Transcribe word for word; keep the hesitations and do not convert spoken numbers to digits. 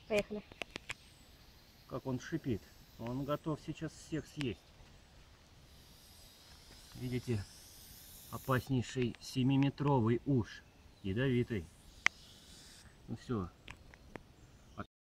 Поехали. Как он шипит. Он готов сейчас всех съесть. Видите, опаснейший семиметровый уж. Ядовитый. Ну все,